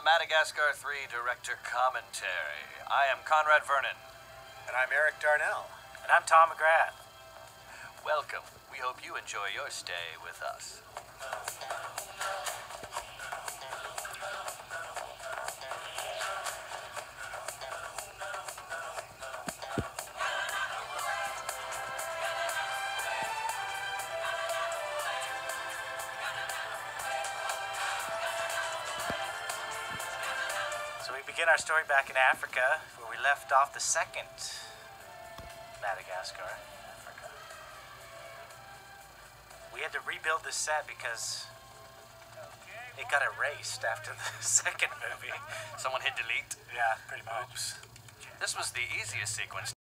Madagascar 3 Director Commentary. I am Conrad Vernon. And I'm Eric Darnell. And I'm Tom McGrath. Welcome. We hope you enjoy your stay with us. So we begin our story back in Africa, where we left off the second Madagascar. Africa. We had to rebuild this set because it got erased after the second movie. Someone hit delete. Yeah, pretty much. This was the easiest sequence